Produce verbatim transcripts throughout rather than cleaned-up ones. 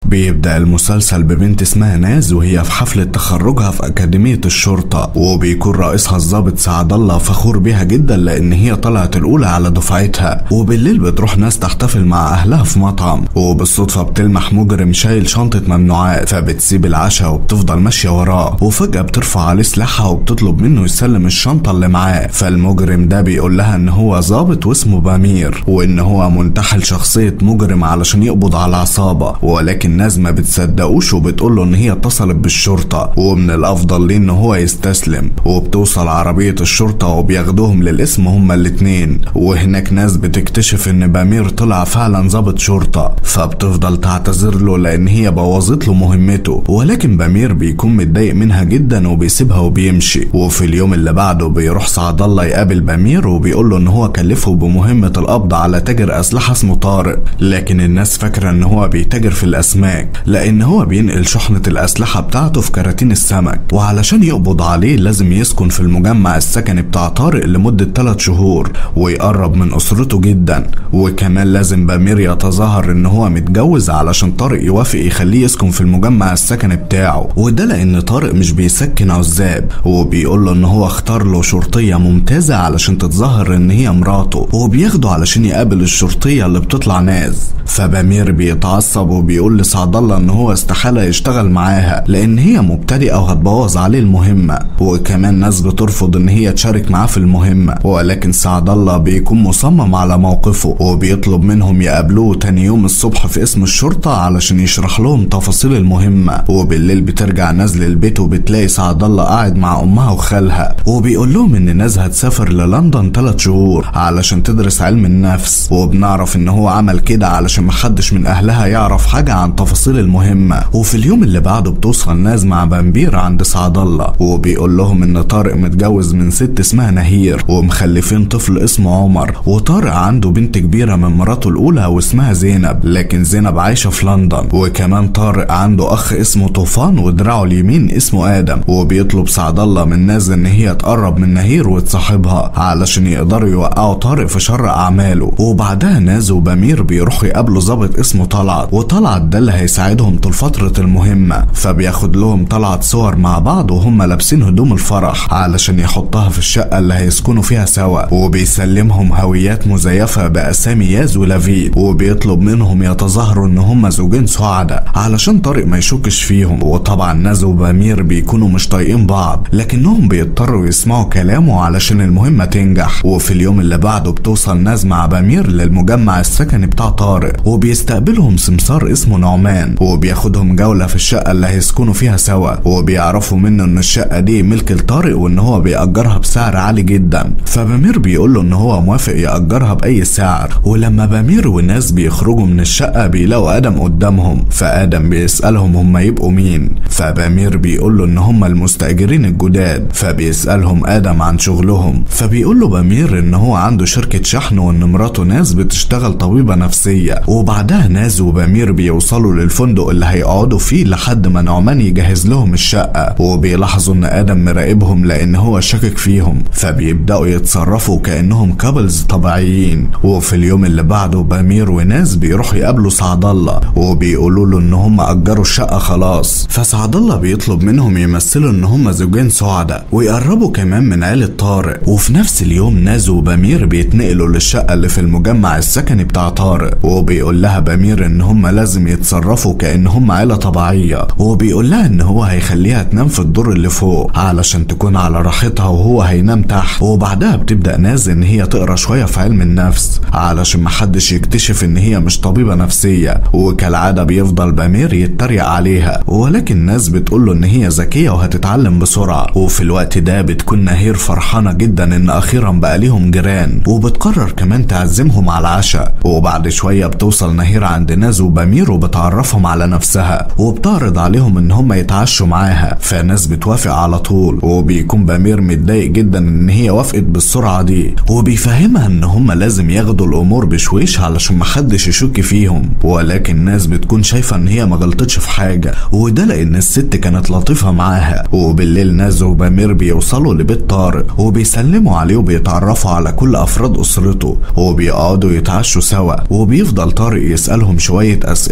بيبدأ المسلسل ببنت اسمها ناز وهي في حفلة تخرجها في أكاديمية الشرطة، وبيكون رئيسها الضابط سعد الله فخور بيها جدا لأن هي طلعت الأولى على دفعتها. وبالليل بتروح ناس تحتفل مع أهلها في مطعم، وبالصدفة بتلمح مجرم شايل شنطة ممنوعات، فبتسيب العشاء وبتفضل ماشية وراه، وفجأة بترفع عليه سلاحها وبتطلب منه يسلم الشنطة اللي معاه. فالمجرم ده بيقول لها إن هو ضابط واسمه بامير، وإن هو منتحل شخصية مجرم علشان يقبض على عصابة، ولكن ناس ما بتصدقوش وبتقول له إن هي اتصلت بالشرطة ومن الأفضل ليه إن هو يستسلم. وبتوصل عربية الشرطة وبياخدوهم للقسم هما الاتنين، وهناك ناس بتكتشف إن بامير طلع فعلا ضابط شرطة، فبتفضل تعتذر له لأن هي بوظت له مهمته، ولكن بامير بيكون متضايق منها جدا وبيسيبها وبيمشي. وفي اليوم اللي بعده بيروح سعد الله يقابل بامير وبيقول له إن هو كلفه بمهمة القبض على تاجر أسلحة اسمه طارق، لكن الناس فاكرة إن هو بيتاجر في الأسماك لأن هو بينقل شحنة الأسلحة بتاعته في كراتين السمك، وعلشان يقبض عليه لازم يسكن في المجمع السكني بتاع طارق لمدة ثلاث شهور ويقرب من أسرته جدا، وكمان لازم بامير يتظاهر إن هو متجوز علشان طارق يوافق يخليه يسكن في المجمع السكني بتاعه، وده لأن طارق مش بيسكن عزاب، وبيقول له إن هو اختار له شرطية ممتازة علشان تتظاهر إن هي مراته، وبياخده علشان يقابل الشرطية اللي بتطلع ناز. فبامير بيتعصب وبيقول لسعد الله إن هو استحالة يشتغل معاها لأن هي مبتدئة وهتبوظ عليه المهمة، وكمان ناس بترفض إن هي تشارك معاه في المهمة، ولكن سعد الله بيكون مصمم على موقفه وبيطلب منهم يقابلوه تاني يوم الصبح في اسم الشرطة علشان يشرح لهم تفاصيل المهمة. وبالليل بترجع ناز للبيت وبتلاقي سعد الله قاعد مع أمها وخالها، وبيقول لهم إن ناز هتسافر للندن ثلاث شهور علشان تدرس علم النفس، وبنعرف إن هو عمل كده علشان محدش من أهلها يعرف حاجة عن تفاصيل المهمة. وفي اليوم اللي بعده بتوصل ناز مع بامبير عند سعد الله وبيقول لهم إن طارق متجوز من ست اسمها نهير ومخلفين طفل اسمه عمر، وطارق عنده بنت كبيرة من مراته الأولى واسمها زينب، لكن زينب عايشة في لندن. وكمان طارق عنده أخ اسمه طوفان ودراعه اليمين اسمه آدم، وبيطلب سعد الله من ناز إن هي تقرب من نهير وتصاحبها علشان يقدروا يوقعوا طارق في شر أعماله. وبعدها ناز وبامير بيروحوا يقابلوا ضابط اسمه طلعت، وطلعت ده اللي هيساعدهم طول فترة المهمة، فبياخد لهم طلعت صور مع بعض وهم لابسين هدوم الفرح علشان يحطها في الشقة اللي هيسكنوا فيها سوا، وبيسلمهم هويات مزيفة بأسامي ياز ولافيد، وبيطلب منهم يتظاهروا ان هم زوجين سعداء علشان طارق ما يشكش فيهم. وطبعا ناز وبامير بيكونوا مش طايقين بعض لكنهم بيضطروا يسمعوا كلامه علشان المهمة تنجح. وفي اليوم اللي بعده بتوصل ناز مع بامير للمجمع السكني بتاع طارق، وبيستقبلهم سمسار اسمه نعمان وبياخدهم جولة في الشقة اللي هيسكنوا فيها سوا، وبيعرفوا منه ان الشقة دي ملك لطارق وان هو بيأجرها بسعر عالي جدا. فبامير بيقول له ان هو موافق يأجرها بأي سعر. ولما بامير والناس بيخرجوا من الشقة بيلاقوا آدم قدامهم، فآدم بيسألهم هم يبقوا مين، فبامير بيقول له ان هم المستأجرين الجداد، فبيسألهم آدم عن شغلهم، فبيقول له بامير ان هو عنده شركة شحن وان مراته ناز بتشتغل طبيبة نفسية. وبعدها ناز وبامير بيوصلوا للفندق اللي هيقعدوا فيه لحد ما نعمان يجهز لهم الشقة، وبيلاحظوا ان آدم مراقبهم لان هو شاكك فيهم، فبيبدأوا يتصرفوا كأنهم كابلز طبيعيين. وفي اليوم اللي بعده بامير وناس بيروحوا يقابلوا سعد الله وبيقولوا له ان هم اجروا الشقة خلاص، فسعد الله بيطلب منهم يمثلوا ان هم زوجين سعداء ويقربوا كمان من عيلة طارق. وفي نفس اليوم ناز وبامير بيتنقلوا للشقة اللي في المجمع السكني بتاع طارق، وبيقول لها بامير ان هم لازم يتصرفوا كأن هم عيلة طبيعية، وبيقول لها ان هو هيخليها تنام في الدور اللي فوق علشان تكون على راحتها وهو هينام تحت. وبعدها بتبدأ ناز ان هي تقرا شوية في علم النفس علشان محدش يكتشف ان هي مش طبيبة نفسية، وكالعادة بيفضل بامير يتريق عليها، ولكن ناس بتقوله ان هي ذكية وهتتعلم بسرعة. وفي الوقت ده بتكون نهير فرحانة جدا ان اخيرا بقى ليهم جيران، وبتقرر كمان تعزمهم على العشاء. وبعد شوية بتوصل نهير عند ناز وبامير وبتعرفهم على نفسها وبتعرض عليهم ان هم يتعشوا معاها، فناس بتوافق على طول، وبيكون بامير متضايق جدا ان هي وافقت بالسرعة دي، وبيفهمها ان هم لازم ياخدوا الامور بشويش علشان محدش يشك فيهم. ولكن ناس بتكون شايفة ان هي ما غلطتش في حاجة، وده لان الست كانت لطيفة معاها. وبالليل ناز وبامير بيوصلوا لبيت طارق وبيسلموا عليه وبيتعرفوا على كل افراد اسرته وبيقعدوا يتعشوا سوا، وبيفضل طارق يسألهم شوية اسئلة شخصية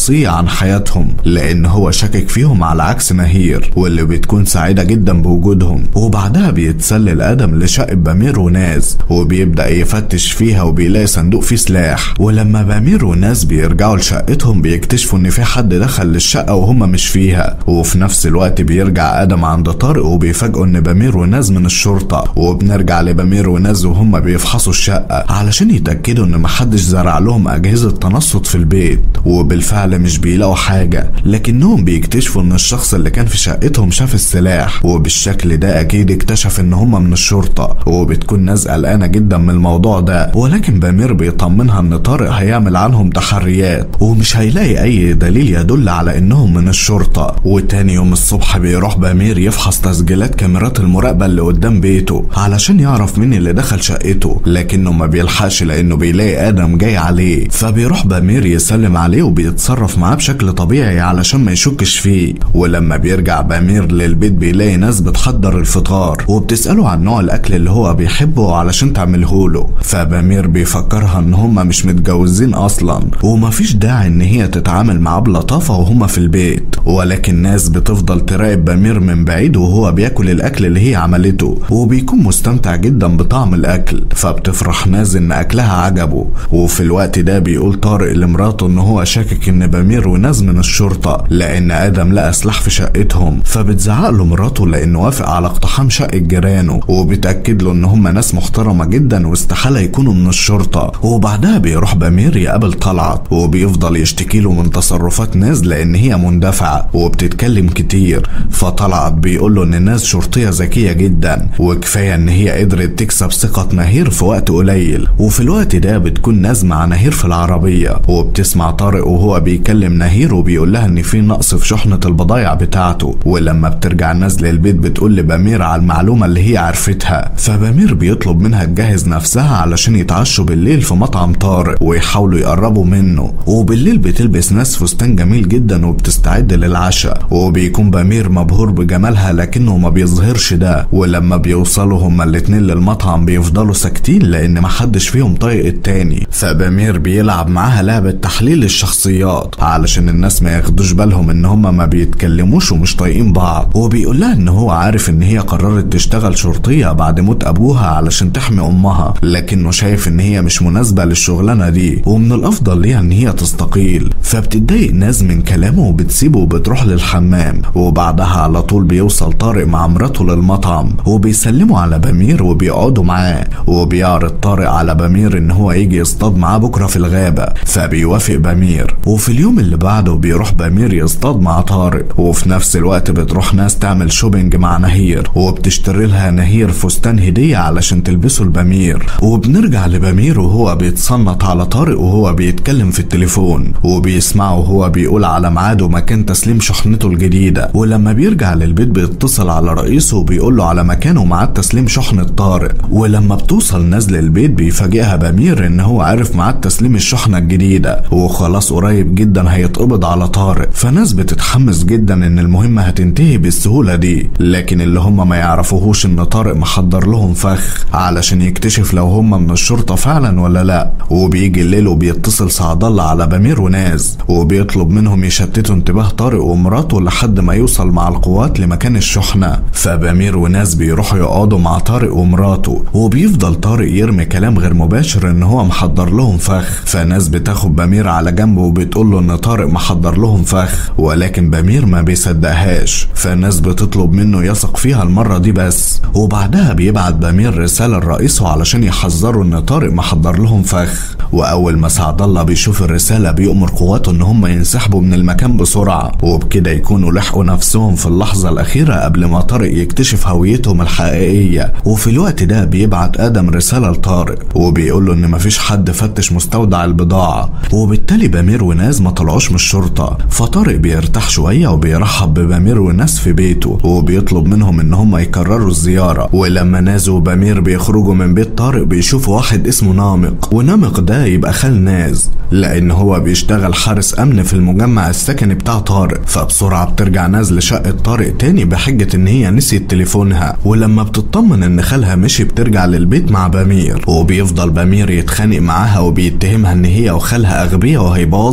شخصية عن حياتهم، لان هو شاكك فيهم على عكس نهير واللي بتكون سعيدة جدا بوجودهم. وبعدها بيتسلل ادم لشقة بامير وناز وبيبدأ يفتش فيها وبيلاقي صندوق فيه سلاح. ولما بامير وناز بيرجعوا لشقتهم بيكتشفوا ان في حد دخل للشقة وهم مش فيها. وفي نفس الوقت بيرجع ادم عند طارق وبيفاجئوا ان بامير وناز من الشرطة. وبنرجع لبامير وناز وهم بيفحصوا الشقة علشان يتأكدوا ان محدش زرع لهم اجهزة تنصت في البيت، وبالفعل مش بيلاقوا حاجة، لكنهم بيكتشفوا ان الشخص اللي كان في شقتهم شاف السلاح، وبالشكل ده اكيد اكتشف ان هم من الشرطة. وبتكون ناز قلقانة جدا من الموضوع ده، ولكن بامير بيطمنها ان طارق هيعمل عنهم تحريات ومش هيلاقي اي دليل يدل على انهم من الشرطة. وتاني يوم الصبح بيروح بامير يفحص تسجيلات كاميرات المراقبة اللي قدام بيته علشان يعرف مين اللي دخل شقته، لكنه ما بيلحقش لانه بيلاقي ادم جاي عليه. فبيروح بامير يسلم عليه وبيتصرف معاه بشكل طبيعي علشان ما يشكش فيه. ولما بيرجع بامير للبيت بيلاقي ناس بتحضر الفطار وبتسأله عن نوع الاكل اللي هو بيحبه علشان تعمله له. فبامير بيفكرها ان هما مش متجوزين اصلا ومفيش داعي ان هي تتعامل معاه بلطافة وهما في البيت، ولكن ناس بتفضل تراقب بامير من بعيد وهو بياكل الاكل اللي هي عملته وبيكون مستمتع جدا بطعم الاكل. فبتفرح ناز ان اكلها عجبه. وفي الوقت ده بيقول طارق لمراته ان هو شاكك ان بامير وناز من الشرطة لان ادم لقى سلاح في شقتهم. فبتزعق له مراته لانه وافق على اقتحام شقة جيرانه وبتأكد له ان هم ناس محترمة جدا واستحالة يكونوا من الشرطة. وبعدها بيروح بامير يقابل طلعت وبيفضل يشتكي له من تصرفات ناز لان هي مندفعة وبتتكلم كتير. فطلعت بيقول له ان ناز شرطية ذكية جدا وكفاية ان هي قدرت تكسب ثقة نهير في وقت قليل. وفي الوقت ده بتكون ناز مع نهير في العربية وبتسمع طارق وهو بيكلم نهير وبيقول لها ان في نقص في شحنة البضايع بتاعته. ولما بترجع ناز للبيت بتقول لبامير على المعلومة اللي هي عرفتها. فبامير بيطلب منها تجهز نفسها علشان يتعشوا بالليل في مطعم طارق ويحاولوا يقربوا منه. وبالليل بتلبس ناس فستان جميل جدا وبتستعد للعشاء وبيكون بامير مبهور بجمالها لكنه ما بيظهرش ده. ولما بيوصلوا هما الاتنين للمطعم بيفضلوا ساكتين لان محدش فيهم طايق التاني. فبامير بيلعب معاها لعبة تحليل الشخصيات علشان الناس ما ياخدوش بالهم ان هما ما بيتكلموش ومش طايقين بعض. وبيقول لها ان هو عارف ان هي قررت تشتغل شرطية بعد موت ابوها علشان تحمي امها، لكنه شايف ان هي مش مناسبة للشغلانة دي ومن الافضل ليها ان هي تستقيل. فبتتضايق ناز من كلامه وبتسيبه وبتروح للحمام. وبعدها على طول بيوصل طارق مع مراته للمطعم وبيسلموا على بامير وبيقعدوا معاه. وبيعرض طارق على بامير ان هو يجي يصطاد معاه بكرة في الغابة. فبيوافق بامير. وفي اليوم اللي بعده بيروح بامير يصطاد مع طارق. وفي نفس الوقت بتروح ناس تعمل شوبينج مع نهير وبتشتري لها نهير فستان هدية علشان تلبسه لبامير. وبنرجع لبامير وهو بيتصنت على طارق وهو بيتكلم في التليفون وبيسمعه وهو بيقول على ميعاد ومكان تسليم شحنته الجديدة. ولما بيرجع للبيت بيتصل على رئيسه وبيقول له على مكان وميعاد تسليم شحنة طارق. ولما بتوصل نازل البيت بيفاجئها بامير ان هو عارف ميعاد تسليم الشحنة الجديدة وخلاص قريب جدا هيتقبض على طارق. فناس بتتحمس جدا ان المهمة هتنتهي بالسهولة دي، لكن اللي هم ما يعرفوهوش ان طارق محضر لهم فخ علشان يكتشف لو هم من الشرطة فعلا ولا لا. وبيجي الليل وبيتصل سعد الله على بامير وناز وبيطلب منهم يشتتوا انتباه طارق ومراته لحد ما يوصل مع القوات لمكان الشحنة. فبامير وناز بيروحوا يقعدوا مع طارق ومراته وبيفضل طارق يرمي كلام غير مباشر ان هو محضر لهم فخ. فناس بتاخد بامير على جنب وبتقول له ان طارق محضر لهم فخ، ولكن بامير ما بيصدقهاش. فالناس بتطلب منه يثق فيها المرة دي بس. وبعدها بيبعت بامير رسالة لرئيسه علشان يحذروا ان طارق محضر لهم فخ. واول ما سعد الله بيشوف الرسالة بيأمر قواته ان هم ينسحبوا من المكان بسرعة وبكده يكونوا لحقوا نفسهم في اللحظة الاخيرة قبل ما طارق يكتشف هويتهم الحقيقية. وفي الوقت ده بيبعت ادم رسالة لطارق وبيقول له ان مفيش حد فتش مستودع البضاعة، وبالتالي بامير وناز ما طلعوش من الشرطة. فطارق بيرتاح شوية وبيرحب ببامير وناز في بيته وبيطلب منهم ان هم يكرروا الزيارة. ولما ناز وبامير بيخرجوا من بيت طارق بيشوفوا واحد اسمه نامق، ونامق ده يبقى خال ناز لان هو بيشتغل حارس امن في المجمع السكني بتاع طارق. فبسرعة بترجع ناز لشقة طارق تاني بحجة ان هي نسيت تليفونها. ولما بتطمن ان خالها مشي بترجع للبيت مع بامير وبيفضل بامير يتخانق معاها وبيتهمها ان هي وخالها اغبياء وهيبوظوا عليهم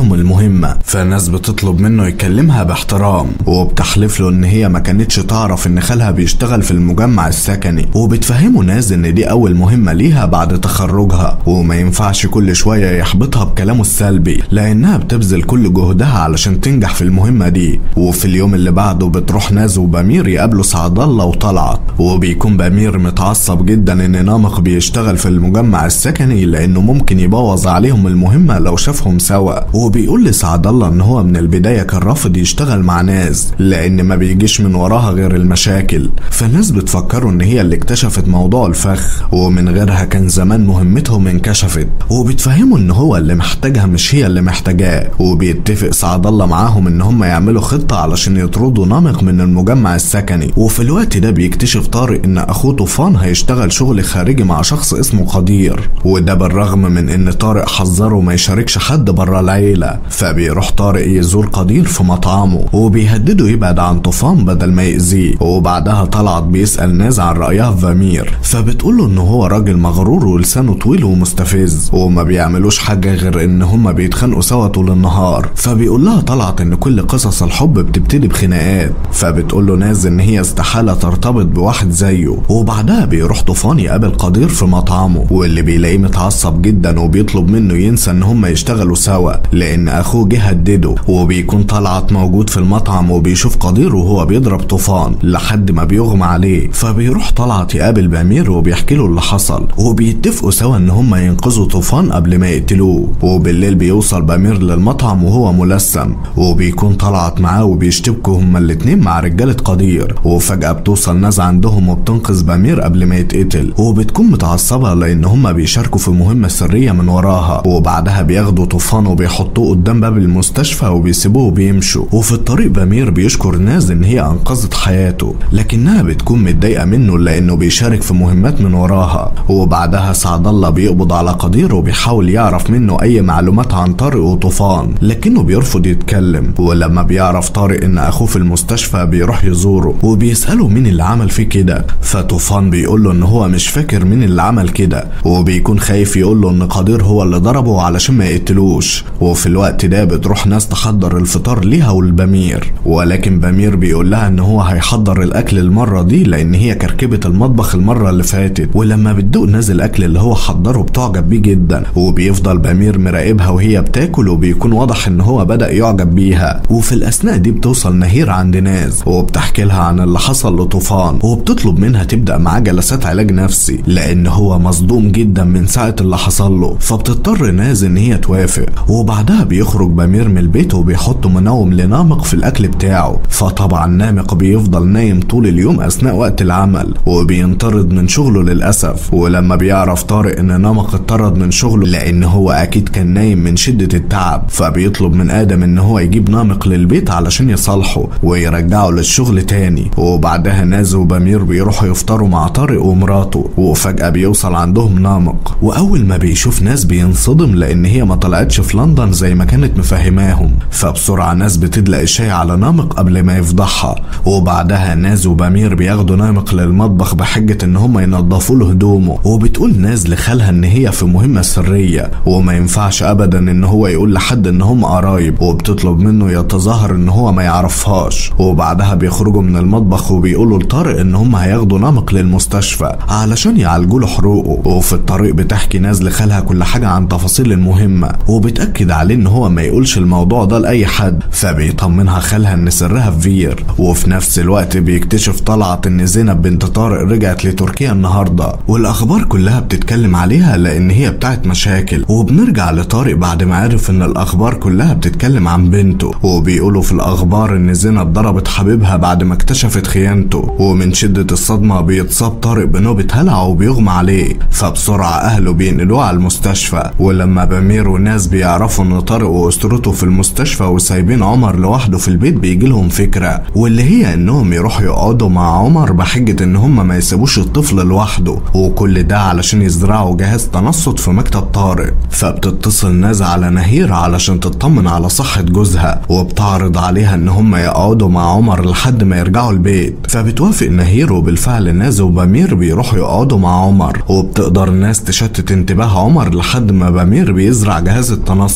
عليهم المهمة. فناس بتطلب منه يكلمها باحترام، وبتحلف له ان هي ما كانتش تعرف ان خالها بيشتغل في المجمع السكني، وبتفهمه ناس ان دي اول مهمة ليها بعد تخرجها، وما ينفعش كل شوية يحبطها بكلامه السلبي لانها بتبذل كل جهدها علشان تنجح في المهمة دي. وفي اليوم اللي بعده بتروح ناز وبمير يقابلوا سعد الله وطلعت، وبيكون بمير متعصب جدا ان نامق بيشتغل في المجمع السكني لانه ممكن يبوظ عليهم المهمة لو شافهم سوا. وبيقول لسعد الله ان هو من البداية كان رافض يشتغل مع ناز لان ما بيجيش من وراها غير المشاكل. فالناس بتفكروا ان هي اللي اكتشفت موضوع الفخ، ومن غيرها كان زمان مهمتهم انكشفت، وبتفهموا ان هو اللي محتاجها مش هي اللي محتاجاه. وبيتفق سعد الله معاهم ان هم يعملوا خطة علشان يطردوا نامق من المجمع السكني. وفي الوقت ده بيكتشف طارق ان اخوه طوفان هيشتغل شغل خارجي مع شخص اسمه قدير، وده بالرغم من ان طارق حذره ما يشاركش حد بره العيلة. فبيروح طارق يزور قدير في مطعمه وبيهدده يبعد عن طوفان بدل ما يأذيه. وبعدها طلعت بيسأل ناز عن رأيها في بمير، فبتقوله ان هو راجل مغرور ولسانه طويل ومستفز، وما بيعملوش حاجة غير ان هما بيتخانقوا سوا طول النهار. فبيقول لها طلعت ان كل قصص الحب بتبتدي بخناقات. فبتقوله ناز ان هي استحالة ترتبط بواحد زيه. وبعدها بيروح طوفان يقابل قدير في مطعمه، واللي بيلاقيه متعصب جدا وبيطلب منه ينسى ان هما يشتغلوا سوا لان اخوه جه هدده. وبيكون طلعت موجود في المطعم وبيشوف قدير وهو بيضرب طوفان لحد ما بيغمى عليه. فبيروح طلعت يقابل بمير وبيحكي له اللي حصل، وبيتفقوا سوا ان هما ينقذوا طوفان قبل ما يقتلوه. وبالليل بيوصل بمير للمطعم وهو ملثم، وبيكون طلعت معاه وبيشتبكوا هما الاتنين مع رجالة قدير. وفجأة بتوصل ناس عندهم وبتنقذ بمير قبل ما يتقتل، وبتكون متعصبة لان هما بيشاركوا في مهمة سرية من وراها. وبعدها بياخدوا طوفان وبيحطوه قدام باب المستشفى وبيسيبوه وبيمشوا. وفي الطريق بمير بيشكر ناز ان هي انقذت حياته، لكنها بتكون متضايقة منه لانه بيشارك في مهمات من وراها. وبعدها سعد الله بيقبض على قدير وبيحاول يعرف منه اي معلومات عن طارق وطوفان، لكنه بيرفض يتكلم. ولما بيعرف طارق ان اخوه في المستشفى بيروح يزوره وبيسأله مين اللي عمل فيه كده. فطوفان بيقول له ان هو مش فاكر مين اللي عمل كده، وبيكون خايف يقول له ان قدير هو اللي ضربه علشان ما يقتلوش. وفي الوقت ده بتروح ناس تحضر الفطار ليها والبمير، ولكن بمير بيقول لها ان هو هيحضر الاكل المرة دي لان هي كركبت المطبخ المرة اللي فاتت. ولما بتدوق ناس الاكل اللي هو حضره بتعجب بيه جدا، وبيفضل بمير مراقبها وهي بتاكل، وبيكون واضح ان هو بدأ يعجب بيها. وفي الاثناء دي بتوصل نهير عند ناز وبتحكي لها عن اللي حصل لطوفان، وبتطلب منها تبدأ معاه جلسات علاج نفسي لان هو مصدوم جدا من ساعة اللي حصل له. فبتضطر ناز ان هي توافق. وبعدها بيخرج بمير من البيت وبيحط منوم لنامق في الاكل بتاعه. فطبعا نامق بيفضل نايم طول اليوم اثناء وقت العمل، وبينطرد من شغله للاسف. ولما بيعرف طارق ان نامق اتطرد من شغله لان هو اكيد كان نايم من شدة التعب، فبيطلب من ادم ان هو يجيب نامق للبيت علشان يصالحه ويرجعه للشغل تاني. وبعدها ناز وبمير بيروحوا يفطروا مع طارق ومراته، وفجأة بيوصل عندهم نامق. واول ما بيشوف ناس بينصدم لان هي ما طلعتش في لندن زي ما كانت مفهماهم. فبسرعة ناس بتدلق الشاي على نامق قبل ما يفضحها. وبعدها ناز وبمير بياخدوا نامق للمطبخ بحجة ان هم ينظفوا له هدومه. وبتقول ناز لخالها ان هي في مهمة سرية وما ينفعش ابدا ان هو يقول لحد ان هم قرايب، وبتطلب منه يتظاهر ان هو ما يعرفهاش. وبعدها بيخرجوا من المطبخ وبيقولوا لطارق ان هم هياخدوا نامق للمستشفى علشان يعالجوا له حروقه. وفي الطريق بتحكي ناز لخالها كل حاجة عن تفاصيل المهمة، وبتأكد عليه ان هو ما يقولش الموضوع ده لأي حد. فبيطمنها خالها ان سرها في فير. وفي نفس الوقت بيكتشف طلعت ان زينب بنت طارق رجعت لتركيا النهاردة، والاخبار كلها بتتكلم عليها لان هي بتاعت مشاكل. وبنرجع لطارق بعد ما عرف ان الاخبار كلها بتتكلم عن بنته، وبيقولوا في الاخبار ان زينب ضربت حبيبها بعد ما اكتشفت خيانته. ومن شدة الصدمة بيتصاب طارق بنوبة هلع وبيغمى عليه. فبسرعة اهله بينقلوه على المستشفى. ولما بمير وناس بيعرفوا ان طارق واسرته في المستشفى وسايبين عمر لوحده في البيت، بيجي لهم فكرة، واللي هي انهم يروحوا يقعدوا مع عمر بحجة ان هم ما يسيبوش الطفل لوحده، وكل ده علشان يزرعوا جهاز تنصت في مكتب طارق. فبتتصل ناز على نهير علشان تطمن على صحة جوزها، وبتعرض عليها ان هم يقعدوا مع عمر لحد ما يرجعوا البيت. فبتوافق نهير، وبالفعل ناز وبمير بيروحوا يقعدوا مع عمر. وبتقدر ناس تشتت انتباه عمر لحد ما بمير بيزرع جهاز التنصت،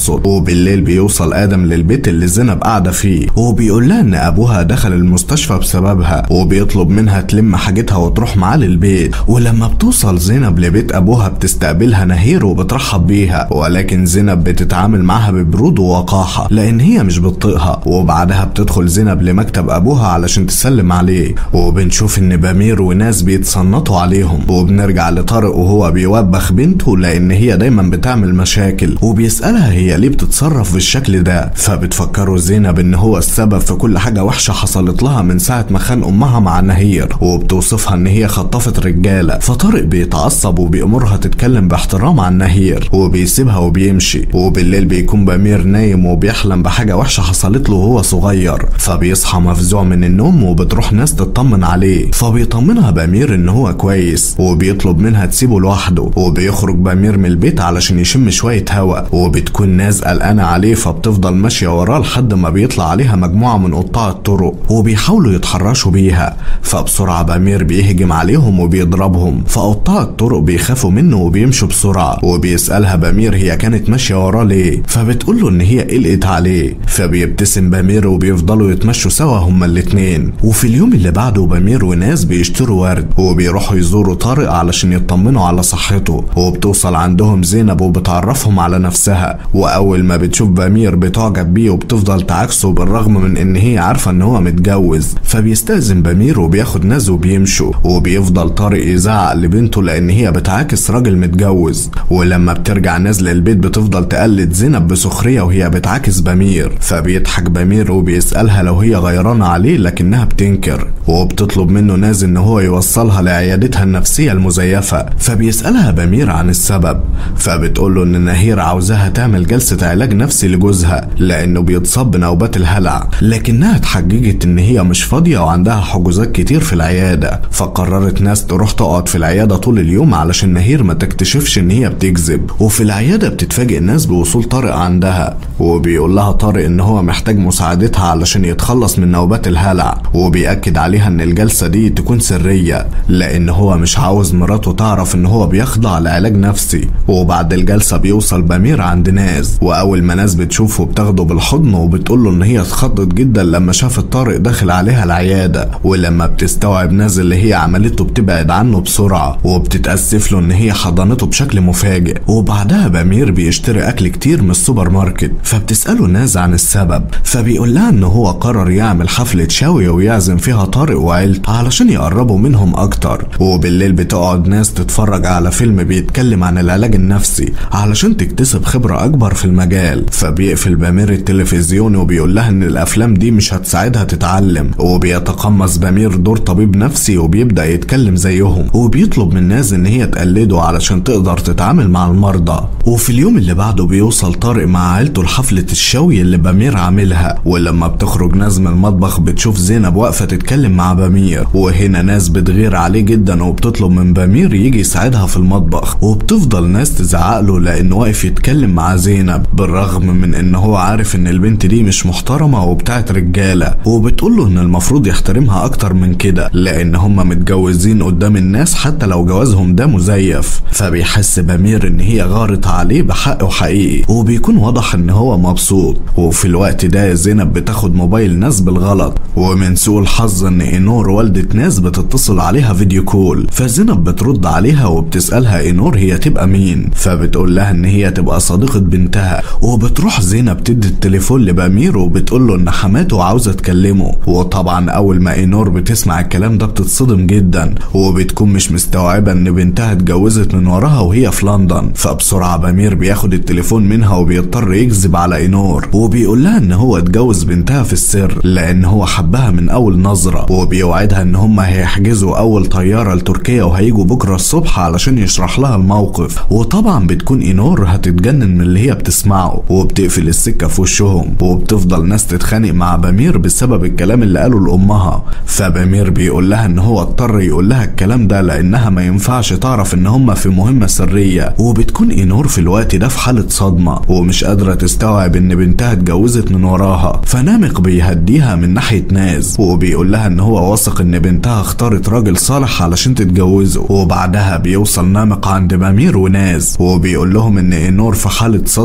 وبالليل بيوصل ادم للبيت اللي زينب قاعده فيه وبيقول لها ان ابوها دخل المستشفى بسببها وبيطلب منها تلم حاجتها وتروح معاه للبيت. ولما بتوصل زينب لبيت ابوها بتستقبلها نهير وبترحب بيها، ولكن زينب بتتعامل معاها ببرود ووقاحه لان هي مش بتطيقها. وبعدها بتدخل زينب لمكتب ابوها علشان تسلم عليه، وبنشوف ان بمير وناس بيتصنطوا عليهم. وبنرجع لطارق وهو بيوبخ بنته لان هي دايما بتعمل مشاكل، وبيسألها هي ليه بتتصرف بالشكل ده. فبتفكروا زينب ان هو السبب في كل حاجه وحشه حصلت لها من ساعه ما خان امها مع نهير، وبتوصفها ان هي خطفت رجاله. فطارق بيتعصب وبيأمرها تتكلم باحترام عن نهير وبيسيبها وبيمشي. وبالليل بيكون بمير نايم وبيحلم بحاجه وحشه حصلت له وهو صغير، فبيصحى مفزوع من النوم وبتروح ناس تطمن عليه. فبيطمنها بمير ان هو كويس وبيطلب منها تسيبه لوحده. وبيخرج بمير من البيت علشان يشم شويه هوا، وبتكون ناس قلقانه عليه فبتفضل ماشيه وراه لحد ما بيطلع عليها مجموعه من قطاع الطرق وبيحاولوا يتحرشوا بيها. فبسرعه بمير بيهجم عليهم وبيضربهم، فقطاع الطرق بيخافوا منه وبيمشوا بسرعه. وبيسالها بمير هي كانت ماشيه وراه ليه، فبتقول له ان هي قلقت عليه. فبيبتسم بمير وبيفضلوا يتمشوا سوا هما الاتنين. وفي اليوم اللي بعده بمير وناس بيشتروا ورد وبيروحوا يزوروا طارق علشان يطمنوا على صحته. وبتوصل عندهم زينب وبتعرفهم على نفسها، واول ما بتشوف بمير بتعجب بيه وبتفضل تعاكسه بالرغم من ان هي عارفه ان هو متجوز. فبيستأذن بمير وبياخد ناس وبيمشوا، وبيفضل طارق يزعق لبنته لان هي بتعاكس راجل متجوز. ولما بترجع نازله البيت بتفضل تقلد زينب بسخريه وهي بتعاكس بمير. فبيضحك بمير وبيسألها لو هي غيرانه عليه لكنها بتنكر، وبتطلب منه ناز ان هو يوصلها لعيادتها النفسيه المزيفه. فبيسألها بمير عن السبب، فبتقول له ان نهير عاوزاها تعمل جلسه علاج نفسي لجوزها لانه بيتصاب بنوبات الهلع، لكنها اتحججت ان هي مش فاضيه وعندها حجوزات كتير في العياده. فقررت ناس تروح تقعد في العياده طول اليوم علشان نهير ما تكتشفش ان هي بتكذب. وفي العياده بتتفاجئ الناس بوصول طارق عندها، وبيقول لها طارق ان هو محتاج مساعدتها علشان يتخلص من نوبات الهلع. وبيأكد عليها ان الجلسه دي تكون سريه لان هو مش عاوز مراته تعرف ان هو بيخضع لعلاج نفسي. وبعد الجلسه بيوصل بمير عند ناس، واول ما ناس بتشوفه بتاخده بالحضن وبتقول له ان هي اتخضت جدا لما شافت طارق داخل عليها العياده. ولما بتستوعب ناس اللي هي عملته بتبعد عنه بسرعه وبتتاسف له ان هي حضنته بشكل مفاجئ. وبعدها بمير بيشتري اكل كتير من السوبر ماركت، فبتساله ناس عن السبب، فبيقول لها ان هو قرر يعمل حفله شاويه ويعزم فيها طارق وعيلته علشان يقربوا منهم اكتر. وبالليل بتقعد ناس تتفرج على فيلم بيتكلم عن العلاج النفسي علشان تكتسب خبره اكبر في المجال. فبيقفل بمير التلفزيون وبيقول لها ان الافلام دي مش هتساعدها تتعلم. وبيتقمص بمير دور طبيب نفسي وبيبدا يتكلم زيهم، وبيطلب من الناس ان هي تقلده علشان تقدر تتعامل مع المرضى. وفي اليوم اللي بعده بيوصل طارق مع عيلته لحفله الشوي اللي بمير عاملها. ولما بتخرج ناس من المطبخ بتشوف زينب واقفه تتكلم مع بمير، وهنا ناس بتغير عليه جدا وبتطلب من بمير يجي يساعدها في المطبخ. وبتفضل ناس تزعق له لانه واقف يتكلم مع زينب بالرغم من ان هو عارف ان البنت دي مش محترمه وبتاعت رجاله. وبتقول له ان المفروض يحترمها اكتر من كده لان هم متجوزين قدام الناس حتى لو جوازهم ده مزيف. فبيحس بمير ان هي غارت عليه بحق وحقيقي، وبيكون واضح ان هو مبسوط. وفي الوقت ده زينب بتاخد موبايل ناس بالغلط، ومن سوء الحظ ان اينور والدة ناس بتتصل عليها فيديو كول. فزينب بترد عليها وبتسألها اينور هي تبقى مين، فبتقول لها ان هي تبقى صديقة بنتها. وبتروح زينب تدي التليفون لبمير وبتقول له ان حماته عاوزة تكلمه. وطبعا اول ما اينور بتسمع الكلام ده بتتصدم جدا، وبتكون مش مستوعبة ان بنتها اتجوزت من وراها وهي في لندن. فبسرعة بمير بياخد التليفون منها وبيضطر يكذب على اينور، وبيقول لها ان هو اتجوز بنتها في السر لان هو حبها من اول نظرة. وبيوعدها ان هم هيحجزوا اول طيارة لتركيا وهيجوا بكرة الصبح علشان يشرح لها الموقف. وطبعا بتكون اينور هتتجنن من اللي هي بتسمعه وبتقفل السكة في وشهم. وبتفضل ناس تتخانق مع بمير بسبب الكلام اللي قاله لامها. فبمير بيقول لها ان هو اضطر يقول لها الكلام ده لانها ما ينفعش تعرف ان هم في مهمة سرية. وبتكون اينور في الوقت ده في حالة صدمة ومش قادرة تستوعب ان بنتها اتجوزت من وراها. فنامق بيهديها من ناحية ناز وبيقول لها ان هو واثق ان بنتها اختارت راجل صالح علشان تتجوزه. وبعدها بيوصل نامق عند بمير وناز وبيقول لهم ان اينور في حالة صدمة بسبب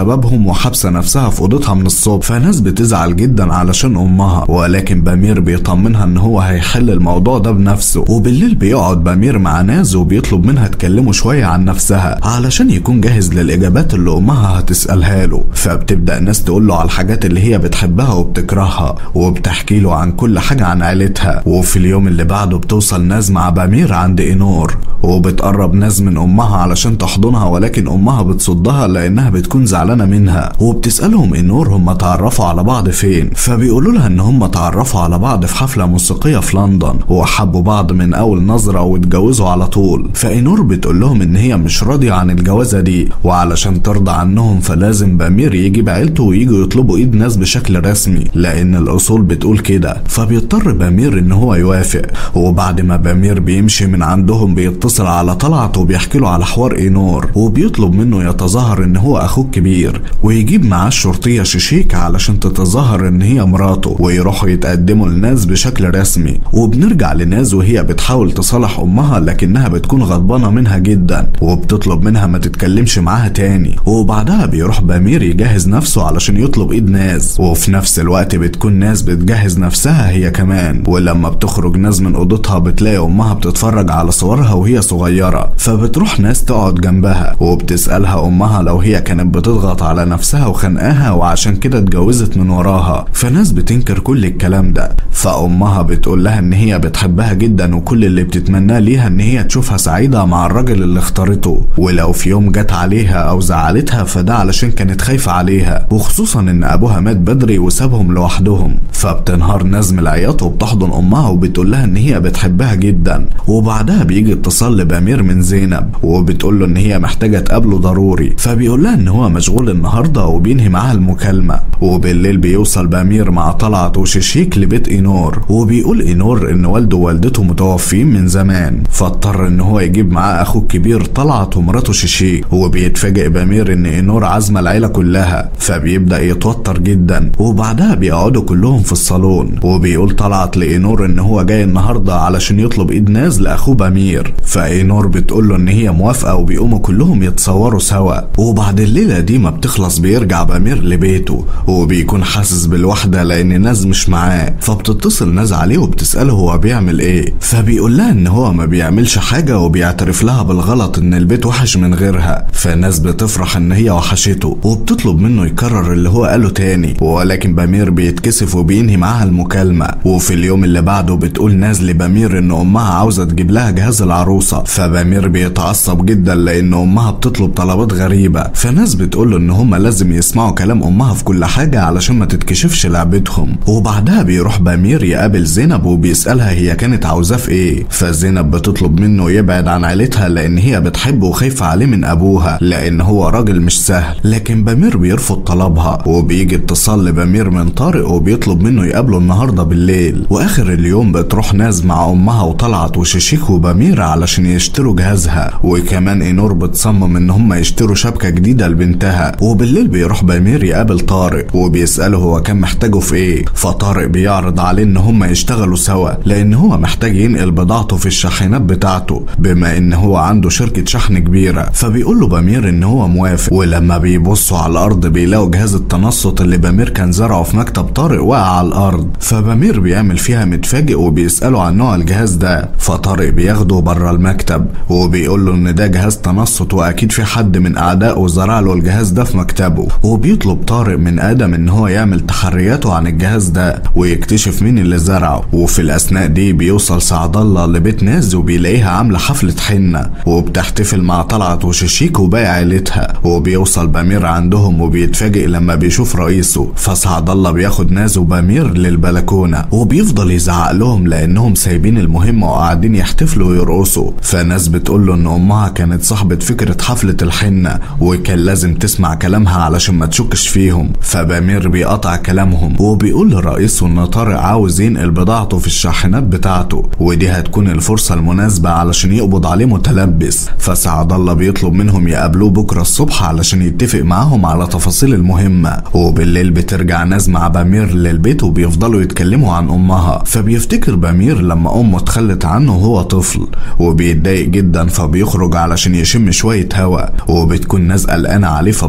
بسببهم وحابسه نفسها في اوضتها من الصبح. فناس بتزعل جدا علشان امها، ولكن بامير بيطمنها ان هو هيحل الموضوع ده بنفسه. وبالليل بيقعد بامير مع ناز وبيطلب منها تكلمه شويه عن نفسها علشان يكون جاهز للاجابات اللي امها هتسالها له. فبتبدا ناس تقول له على الحاجات اللي هي بتحبها وبتكرهها، وبتحكي له عن كل حاجه عن عيلتها. وفي اليوم اللي بعده بتوصل ناز مع بامير عند اينور، وبتقرب ناز من امها علشان تحضنها، ولكن امها بتصدها لانها بتكون زعلانه منها. وبتسالهم اينور هم تعرفوا على بعض فين، فبيقولوا لها ان هم تعرفوا على بعض في حفله موسيقيه في لندن، وحبوا بعض من اول نظره واتجوزوا على طول. فاينور بتقول لهم ان هي مش راضيه عن الجوازه دي، وعلشان ترضى عنهم فلازم بامير يجيب عيلته ويجوا يطلبوا ايد ناس بشكل رسمي، لان الاصول بتقول كده. فبيضطر بامير ان هو يوافق. وبعد ما بامير بيمشي من عندهم بيتصل على طلعت وبيحكي له على حوار اينور، وبيطلب منه يتظاهر ان هو اخوه الكبير، ويجيب معاه الشرطيه شيشيك علشان تتظاهر ان هي مراته، ويروحوا يتقدموا لناز بشكل رسمي. وبنرجع لناز وهي بتحاول تصالح امها، لكنها بتكون غضبانه منها جدا وبتطلب منها ما تتكلمش معاها تاني. وبعدها بيروح بامير يجهز نفسه علشان يطلب ايد ناز، وفي نفس الوقت بتكون ناز بتجهز نفسها هي كمان. ولما بتخرج ناز من اوضتها بتلاقي امها بتتفرج على صورها وهي صغيره، فبتروح ناس تقعد جنبها وبتسالها امها لو هي كانت بتضغط على نفسها وخنقاها وعشان كده اتجوزت من وراها. فناس بتنكر كل الكلام ده. فامها بتقول لها ان هي بتحبها جدا وكل اللي بتتمناه ليها ان هي تشوفها سعيده مع الراجل اللي اختارته، ولو في يوم جت عليها او زعلتها فده علشان كانت خايفه عليها، وخصوصا ان ابوها مات بدري وسابهم لوحدهم. فبتنهار ناس من العياط وبتحضن امها وبتقول لها ان هي بتحبها جدا. وبعدها بيجي اتصال لبامير من زينب وبتقول له ان هي محتاجه تقابله ضروري، فبيقول لها ان هو مشغول النهارده وبينهي معاها المكالمه. وبالليل بيوصل بامير مع طلعت وشيشيك لبيت اينور، وبيقول اينور ان والده ووالدته متوفين من زمان، فاضطر ان هو يجيب معاه اخوه الكبير طلعت ومراته شيشيك. وبيتفاجئ بامير ان اينور عازمه العيله كلها، فبيبدا يتوتر جدا. وبعدها بيقعدوا كلهم في الصالون، وبيقول طلعت لاينور ان هو جاي النهارده علشان يطلب ايد ناز لاخوه بامير. فاينور بتقول له ان هي موافقه، وبيقوموا كلهم يتصوروا سوا. وبعد الليله دي ما بتخلص بيرجع بامير لبيته، وبيكون حاسس بالوحده لان ناز مش معاه. فبتتصل ناز عليه وبتساله هو بيعمل ايه، فبيقول لها ان هو ما بيعملش حاجه، وبيعترف لها بالغلط ان البيت وحش من غيرها. فناز بتفرح ان هي وحشته وبتطلب منه يكرر اللي هو قاله تاني، ولكن بامير بيتكسف وبينهي معاها المكالمه. وفي اليوم اللي بعده بتقول ناز لبامير ان امها عاوزه تجيب لها جهاز العروسه، فبامير بيتعصب جدا لان امها بتطلب طلبات غريبه. فناس بتقول له ان هم لازم يسمعوا كلام امها في كل حاجه علشان ما تتكشفش لعبتهم. وبعدها بيروح بامير يقابل زينب وبيسالها هي كانت عاوزاه في ايه. فزينب بتطلب منه يبعد عن عيلتها لان هي بتحبه وخايفه عليه من ابوها لان هو راجل مش سهل، لكن بامير بيرفض طلبها. وبيجي اتصال لبامير من طارق وبيطلب منه يقابله النهارده بالليل. واخر اليوم بتروح ناز مع امها وطلعت وشيشيك وبامير علشان يشتروا جهازها، وكمان اينور بتصمم ان هم يشتروا شبكه جديده لبنتها. وبالليل بيروح بامير يقابل طارق وبيساله هو كان محتاجه في ايه. فطارق بيعرض عليه ان هم يشتغلوا سوا لان هو محتاج ينقل بضاعته في الشاحنات بتاعته بما ان هو عنده شركه شحن كبيره. فبيقول له بامير ان هو موافق. ولما بيبصوا على الارض بيلاقوا جهاز التنصت اللي بامير كان زرعه في مكتب طارق واقع على الارض. فبامير بيعمل فيها متفاجئ وبيساله عن نوع الجهاز ده. فطارق بياخده بره المكتب وبيقول له ان ده جهاز تنصت واكيد في حد من اعدائه زرع له الجهاز ده في مكتبه. وبيطلب طارق من ادم ان هو يعمل تحرياته عن الجهاز ده ويكتشف مين اللي زرعه. وفي الاثناء دي بيوصل سعد الله لبيت ناز وبيلاقيها عامله حفله حنه وبتحتفل مع طلعت وشيشيك وباقي عيلتها. وبيوصل بامير عندهم وبيتفاجئ لما بيشوف رئيسه. فسعد الله بياخد ناز وبامير للبلكونه وبيفضل يزعق لهم لانهم سايبين المهمه وقاعدين يحتفلوا ويرقصوا. فناس بتقول له ان امها كانت صاحبه فكره حفله الحنه وكان لازم تسمع كلامها علشان ما تشكش فيهم. فبامير بيقطع كلامهم وبيقول لرئيسه ان طارق عاوز ينقل بضاعته في الشاحنات بتاعته ودي هتكون الفرصه المناسبه علشان يقبض عليه متلبس. فسعد الله بيطلب منهم يقابلوه بكره الصبح علشان يتفق معاهم على تفاصيل المهمه. وبالليل بترجع ناس مع بامير للبيت وبيفضلوا يتكلموا عن امها. فبيفتكر بامير لما امه اتخلت عنه وهو طفل وبيتضايق جدا، فبيخرج علشان يشم شويه هوا. وبتكون ناس قلقانه عليه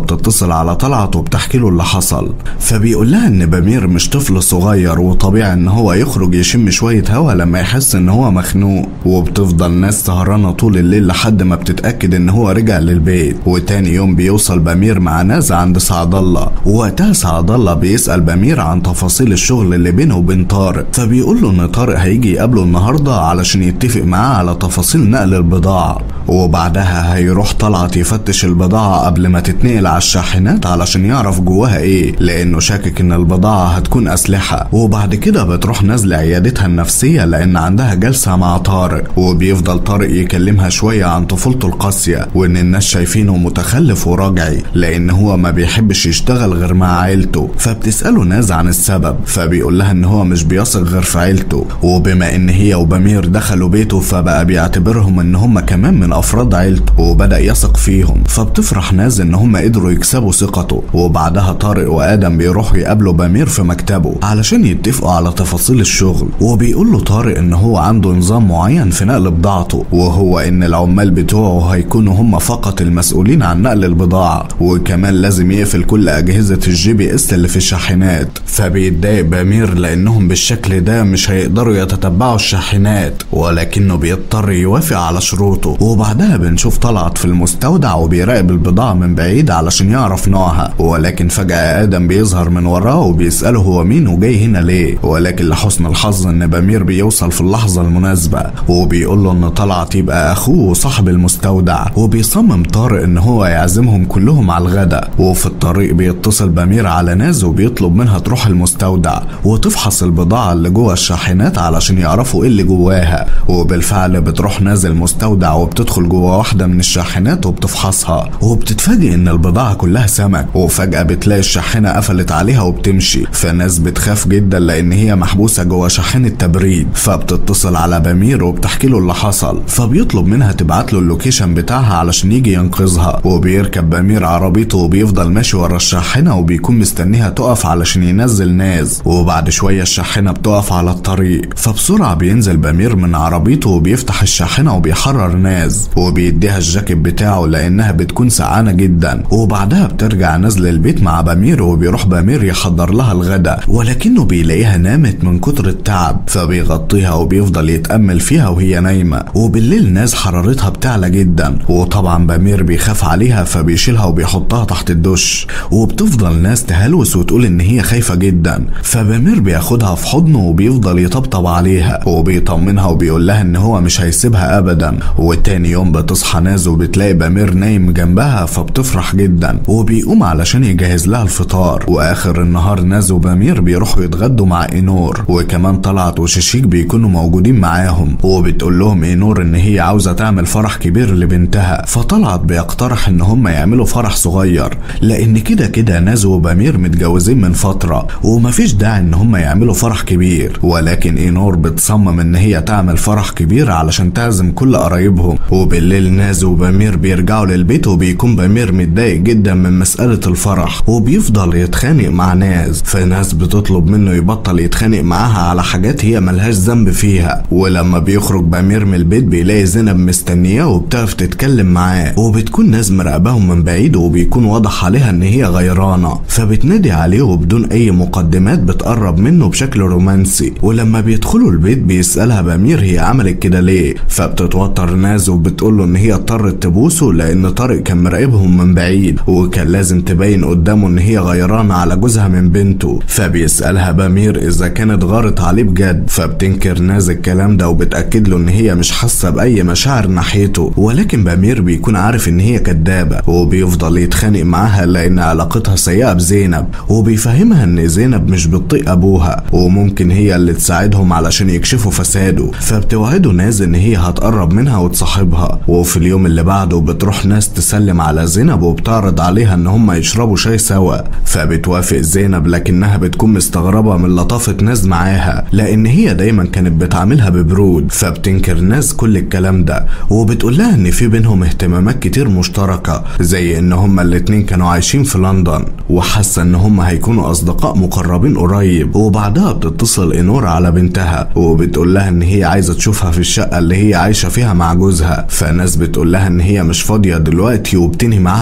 فبتتصل على طلعت وبتحكي له اللي حصل. فبيقول لها ان بمير مش طفل صغير وطبيعي ان هو يخرج يشم شويه هوا لما يحس ان هو مخنوق، وبتفضل ناس سهرانه طول الليل لحد ما بتتاكد ان هو رجع للبيت. وتاني يوم بيوصل بمير مع ناس عند سعد الله، ووقتها سعد الله بيسال بمير عن تفاصيل الشغل اللي بينه وبين طارق، فبيقول له ان طارق هيجي يقابله النهارده علشان يتفق معاه على تفاصيل نقل البضاعه، وبعدها هيروح طلعت يفتش البضاعه قبل ما تتنقل على الشاحنات علشان يعرف جواها ايه، لانه شاكك ان البضاعه هتكون اسلحه. وبعد كده بتروح نازله عيادتها النفسيه لان عندها جلسه مع طارق، وبيفضل طارق يكلمها شويه عن طفولته القاسيه وان الناس شايفينه متخلف وراجعي لان هو ما بيحبش يشتغل غير مع عيلته. فبتساله ناز عن السبب، فبيقول لها ان هو مش بيثق غير في عيلته، وبما ان هي وبمير دخلوا بيته فبقى بيعتبرهم ان هم كمان من افراد عيلته وبدا يثق فيهم. فبتفرح ناز ان هم قدروا يكسبوا ثقته. وبعدها طارق وادم بيروحوا يقابلوا بمير في مكتبه علشان يتفقوا على تفاصيل الشغل، وبيقول له طارق ان هو عنده نظام معين في نقل بضاعته، وهو ان العمال بتوعه هيكونوا هم فقط المسؤولين عن نقل البضاعه، وكمان لازم يقفل كل اجهزه الجي بي اس اللي في الشاحنات. فبيتضايق بمير لانهم بالشكل ده مش هيقدروا يتتبعوا الشاحنات، ولكنه بيضطر يوافق على شروطه. وبعدها بنشوف طلعت في المستودع وبيراقب البضاعه من بعيد علشان يعرف نوعها، ولكن فجاه ادم بيظهر من وراه وبيساله هو مين وجاي هنا ليه، ولكن لحسن الحظ ان بمير بيوصل في اللحظه المناسبه وبيقول له ان طلعت يبقى اخوه وصاحب المستودع. وبيصمم طارق ان هو يعزمهم كلهم على الغداء. وفي الطريق بيتصل بمير على ناز وبيطلب منها تروح المستودع وتفحص البضاعه اللي جوه الشاحنات علشان يعرفوا ايه اللي جواها. وبالفعل بتروح ناز المستودع وبتدخل جوه واحده من الشاحنات وبتفحصها، وبتتفاجئ ان البضاعه كلها سمك. وفجاه بتلاقي الشاحنه قفلت عليها وبتمشي، فناز بتخاف جدا لان هي محبوسه جوه شاحنه تبريد. فبتتصل على بمير وبتحكي له اللي حصل، فبيطلب منها تبعت له اللوكيشن بتاعها علشان يجي ينقذها. وبيركب بمير عربيته وبيفضل ماشي ورا الشاحنه وبيكون مستنيها تقف علشان ينزل ناز. وبعد شويه الشاحنه بتقف على الطريق، فبسرعه بينزل بمير من عربيته وبيفتح الشاحنه وبيحرر ناز وبيديها الجاكيت بتاعه لانها بتكون سعانه جدا. وبعدها بترجع ناز للبيت مع بمير وبيروح بمير يحضر لها الغداء، ولكنه بيلاقيها نامت من كتر التعب فبيغطيها وبيفضل يتأمل فيها وهي نايمه. وبالليل ناز حرارتها بتعلى جدا، وطبعا بمير بيخاف عليها فبيشيلها وبيحطها تحت الدش. وبتفضل ناس تهلوس وتقول ان هي خايفه جدا، فبمير بياخدها في حضنه وبيفضل يطبطب عليها وبيطمنها وبيقول لها ان هو مش هيسيبها ابدا. وتاني يوم بتصحى ناز وبتلاقي بمير نايم جنبها فبتفرح جدا وبيقوم علشان يجهز لها الفطار. واخر النهار ناز وبمير بيروحوا يتغدوا مع اينور، وكمان طلعت وشيشيك بيكونوا موجودين معاهم. وبتقول لهم اينور ان هي عاوزه تعمل فرح كبير لبنتها، فطلعت بيقترح ان هم يعملوا فرح صغير لان كده كده ناز وبمير متجوزين من فتره ومفيش داعي ان هم يعملوا فرح كبير. ولكن اينور بتصمم ان هي تعمل فرح كبير علشان تعزم كل قرايبهم. وبالليل ناز وبمير بيرجعوا للبيت وبيكون بمير متضايق جدا من مساله الفرح وبيفضل يتخانق مع ناز، فناز بتطلب منه يبطل يتخانق معاها على حاجات هي ملهاش ذنب فيها. ولما بيخرج بمير من البيت بيلاقي زينب مستنياه وبتعرف تتكلم معاه، وبتكون ناز مراقباهم من بعيد وبيكون واضح عليها ان هي غيرانه، فبتنادي عليه وبدون اي مقدمات بتقرب منه بشكل رومانسي. ولما بيدخلوا البيت بيسالها بمير هي عملت كده ليه، فبتتوتر ناز وبتقول له ان هي اضطرت تبوسه لان طارق كان مراقبهم من بعيد وكان لازم تبين قدامه ان هي غيرانه على جوزها من بنته. فبيسالها بمير اذا كانت غارت عليه بجد، فبتنكر ناز الكلام ده وبتاكد له ان هي مش حاسه باي مشاعر ناحيته. ولكن بمير بيكون عارف ان هي كدابه وبيفضل يتخانق معاها لان علاقتها سيئه بزينب، وبيفهمها ان زينب مش بتطيق ابوها وممكن هي اللي تساعدهم علشان يكشفوا فساده. فبتوعده ناز ان هي هتقرب منها وتصاحبها. وفي اليوم اللي بعده بتروح ناس تسلم على زينب وبتعرض عليها ان هم يشربوا شاي سوا، فبتوافق زينب لكنها بتكون مستغربه من لطافه ناز معاها لان هي دايما كانت بتعاملها ببرود. فبتنكر ناز كل الكلام ده وبتقول لها ان في بينهم اهتمامات كتير مشتركه زي ان هما الاتنين كانوا عايشين في لندن وحاسه ان هما هيكونوا اصدقاء مقربين قريب. وبعدها بتتصل اينور على بنتها وبتقول لها ان هي عايزه تشوفها في الشقه اللي هي عايشه فيها مع جوزها، فناس بتقول لها ان هي مش فاضيه دلوقتي وبتنهي معاها المكالمه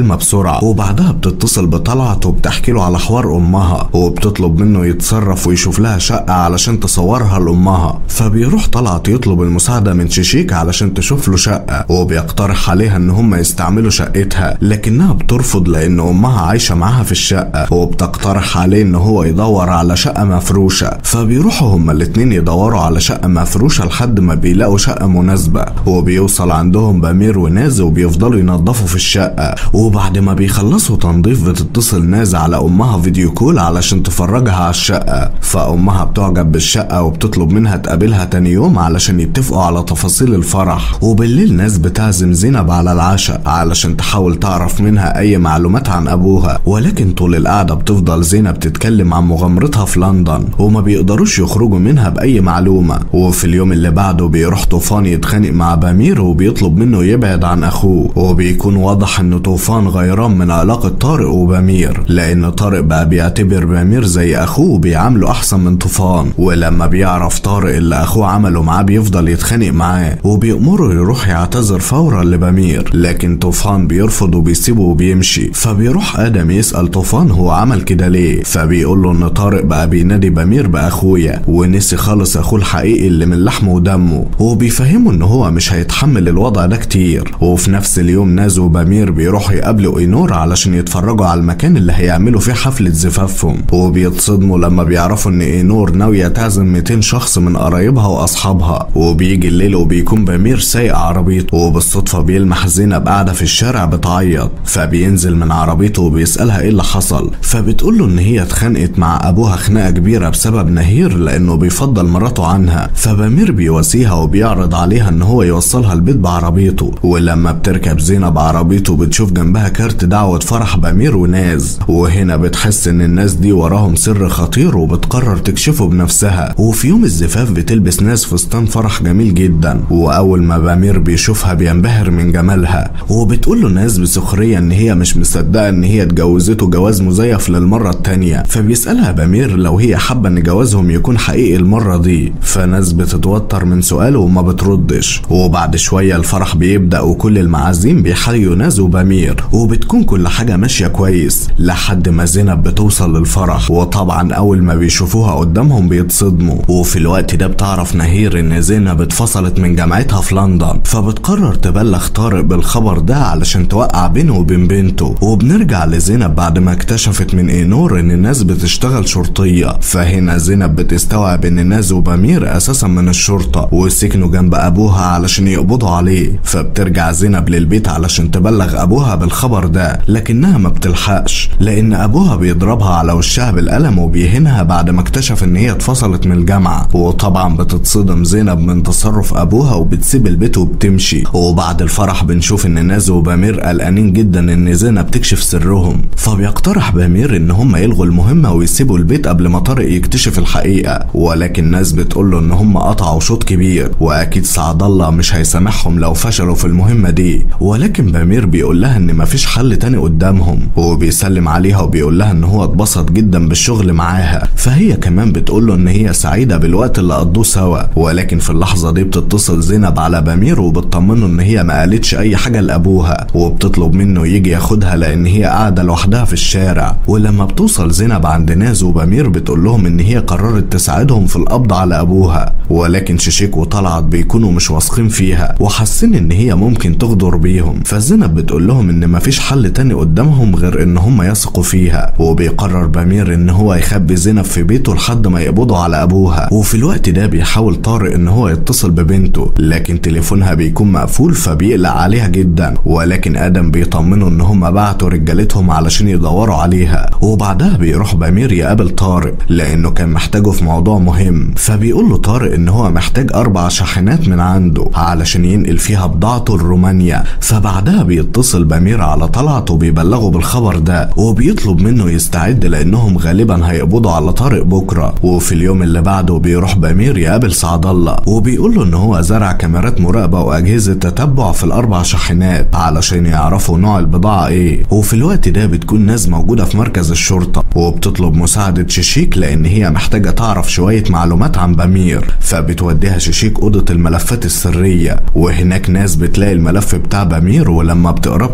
المهمة بسرعة، وبعدها بتتصل بطلعت وبتحكي له على حوار امها، وبتطلب منه يتصرف ويشوف لها شقة علشان تصورها لامها. فبيروح طلعت يطلب المساعدة من شيشيك علشان تشوف له شقة، وبيقترح عليها ان هم يستعملوا شقتها، لكنها بترفض لان امها عايشة معاها في الشقة، وبتقترح عليه ان هو يدور على شقة مفروشة. فبيروحوا هما الاتنين يدوروا على شقة مفروشة لحد ما بيلاقوا شقة مناسبة، وبيوصل عندهم بمير وناز وبيفضلوا ينظفوا في الشقة. وبعد ما بيخلصوا تنظيف بتتصل ناز على امها فيديو كول علشان تفرجها على الشقة، فامها بتعجب بالشقة وبتطلب منها تقابلها تاني يوم علشان يتفقوا على تفاصيل الفرح. وبالليل ناز بتعزم زينب على العشاء علشان تحاول تعرف منها اي معلومات عن ابوها، ولكن طول القعدة بتفضل زينب تتكلم عن مغامرتها في لندن وما بيقدروش يخرجوا منها باي معلومة. وفي اليوم اللي بعده بيروح طوفان يتخانق مع بمير وبيطلب منه يبعد عن اخوه، وبيكون واضح ان طوفان غيران من علاقة طارق وبمير، لان طارق بقى بيعتبر بمير زي اخوه وبيعامله احسن من طوفان. ولما بيعرف طارق اللي اخوه عمله معاه بيفضل يتخانق معاه وبيأمره يروح يعتذر فورا لبمير، لكن طوفان بيرفض وبيسيبه وبيمشي. فبيروح ادم يسأل طوفان هو عمل كده ليه، فبيقول له ان طارق بقى بينادي بمير باخويا ونسي خالص اخوه الحقيقي اللي من لحمه ودمه، وبيفهمه ان هو مش هيتحمل الوضع ده كتير. وفي نفس اليوم ناز وبمير بيروحوا يقابلوا اينور علشان يتفرجوا على المكان اللي هيعملوا فيه حفلة زفافهم، وبيتصدموا لما بيعرفوا ان اينور ناوية تعزم مئتين شخص من قرايبها واصحابها. وبيجي الليل وبيكون بمير سايق عربيته، وبالصدفة بيلمح زينب قاعدة في الشارع بتعيط، فبينزل من عربيته وبيسألها ايه اللي حصل، فبتقول له ان هي اتخانقت مع ابوها خناقة كبيرة بسبب نهير لانه بيفضل مراته عنها. فبمير بيواسيها وبيعرض عليها ان هو يوصلها البيت بعربيته. ولما بتركب زينب عربيته بتشوف جنبها كارت دعوة فرح بمير وناز، وهنا بتحس ان الناس دي وراهم سر خطير وبتقرر تكشفه بنفسها. وفي يوم الزفاف بتلبس ناز فستان فرح جميل جدا، واول ما بمير بيشوفها بينبهر من جمالها، وبتقول له ناز بسخرية ان هي مش مصدقة ان هي اتجوزته جواز مزيف للمرة التانية. فبيسألها بمير لو هي حابة ان جوازهم يكون حقيقي المرة دي، فناز بتتوتر من سؤاله وما بتردش. وبعد شوية الفرح بيبدأ وكل المعازيم بيحيوا ناز وبمير، وبتكون كل حاجة ماشية كويس لحد ما زينب بتوصل للفرح. وطبعا اول ما بيشوفوها قدامهم بيتصدموا، وفي الوقت ده بتعرف نهير ان زينب اتفصلت من جامعتها في لندن، فبتقرر تبلغ طارق بالخبر ده علشان توقع بينه وبين بنته. وبنرجع لزينب بعد ما اكتشفت من اينور ان الناس بتشتغل شرطية، فهنا زينب بتستوعب ان ناز وبمير اساسا من الشرطة وسكنوا جنب ابوها علشان يقبضوا عليه. فبترجع زينب للبيت علشان تبلغ ابوها بالخبر ده، لكنها ما بتلحقش لان ابوها بيضربها على وشها بالقلم وبيهنها بعد ما اكتشف ان هي اتفصلت من الجامعة. وطبعا بتتصدم زينب من تصرف ابوها وبتسيب البيت وبتمشي. وبعد الفرح بنشوف ان ناز وبمير قلقانين جدا ان زينب تكشف سرهم، فبيقترح بمير ان هم يلغوا المهمة ويسيبوا البيت قبل ما طارق يكتشف الحقيقة. ولكن ناز بتقول له ان هم قطعوا شوط كبير واكيد سعد الله مش هيسامحهم لو فشلوا في المهمة دي. ولكن بمير بيقول لها ان مفيش حل تاني قدامهم، وبيسلم عليها وبيقول لها ان هو اتبسط جدا بالشغل معاها. فهي كمان بتقول له ان هي سعيدة بالوقت اللي قضوه سوا. ولكن في اللحظة دي بتتصل زينب على بمير وبتطمنه ان هي ما قالتش اي حاجة لابوها، وبتطلب منه يجي ياخدها لان هي قاعدة لوحدها في الشارع. ولما بتوصل زينب عند ناز وبمير بتقول لهم ان هي قررت تساعدهم في القبض على ابوها. ولكن شيشيك وطلعت بيكونوا مش واثقين فيها وحاسين ان هي ممكن تغدر بيهم. فزينب بتقول لهم ان مفيش حل تاني قدامهم غير ان هم يثقوا فيها. وبيقرر بمير ان هو يخبي زينب في بيته لحد ما يقبضوا على ابوها. وفي الوقت ده بيحاول طارق ان هو يتصل ببنته، لكن تليفونها بيكون مقفول فبيقلق عليها جدا. ولكن ادم بيطمنه ان هم بعتوا رجالتهم علشان يدوروا عليها. وبعدها بيروح بمير يقابل طارق لانه كان محتاجه في موضوع مهم. فبيقول له طارق ان هو محتاج اربع شاحنات من عنده علشان ينقل فيها بضاعته لرومانيا. فبعدها بيتصل بمير على طلعت وبيبلغه بالخبر ده، وبيطلب منه يستعد لانهم غالبا هيقبضوا على طارق بكره. وفي اليوم اللي بعده بيروح بمير يقابل سعد الله وبيقول له ان هو زرع كاميرات مراقبه واجهزه تتبع في الاربع شاحنات علشان يعرفوا نوع البضاعه ايه. وفي الوقت ده بتكون ناس موجوده في مركز الشرطه وبتطلب مساعده شيشيك لان هي محتاجه تعرف شويه معلومات عن بمير. فبتوديها شيشيك اوضه الملفات السريه، وهناك ناس بتلاقي الملف بتاع بمير ولما بتقرا بتتصدم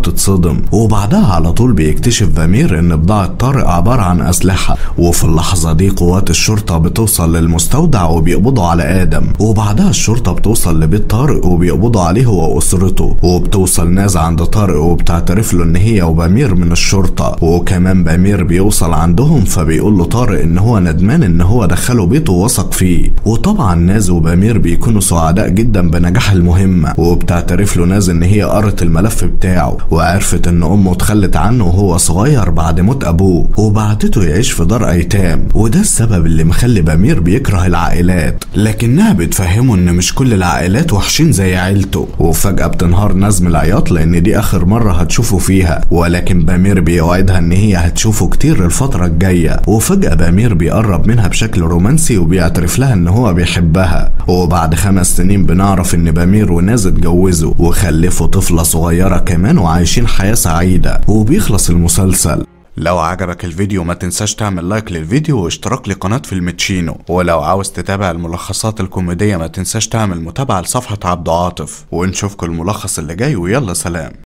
بيتصدم. وبعدها على طول بيكتشف فامير ان بضاعة طارق عبارة عن اسلحة. وفي اللحظة دي قوات الشرطة بتوصل للمستودع وبيقبضوا على ادم. وبعدها الشرطة بتوصل لبيت طارق وبيقبضوا عليه هو واسرته. وبتوصل ناس عند طارق وبتعترف له ان هي وبامير من الشرطة. وكمان بامير بيوصل عندهم فبيقول له طارق ان هو ندمان ان هو دخله بيته ووثق فيه. وطبعا ناز وبامير بيكونوا سعداء جدا بنجاح المهمة. وبتعترف له ناز ان هي قرت الملف بتاعه وعرفت ان امه اتخلت عنه وهو صغير بعد موت ابوه وبعتته يعيش في دار ايتام. وده السبب اللي مخلي بامير بيكره العائلات، لكنها بتفهمه ان مش كل العائلات وحشين زي عيلته. وفجأة بتنهار ناز من العياط لان دي اخر مرة هتشوفه فيها، ولكن بامير بيوعدها ان هي هتشوفه كتير الفترة الجاية. وفجأة بامير بيقرب منها بشكل رومانسي وبيعترف لها ان هو بيحبها. وبعد خمس سنين بنعرف ان بامير وناز اتجوزوا وخلفوا طفلة صغيرة كمان وعايشين حياة سعيدة. وبيخلص المسلسل. لو عجبك الفيديو ما تنساش تعمل لايك للفيديو واشتراك لقناة فيلمتشينو. ولو عاوز تتابع الملخصات الكوميدية ما تنساش تعمل متابعة لصفحة عبد عاطف. ونشوفكم الملخص اللي جاي ويلا سلام.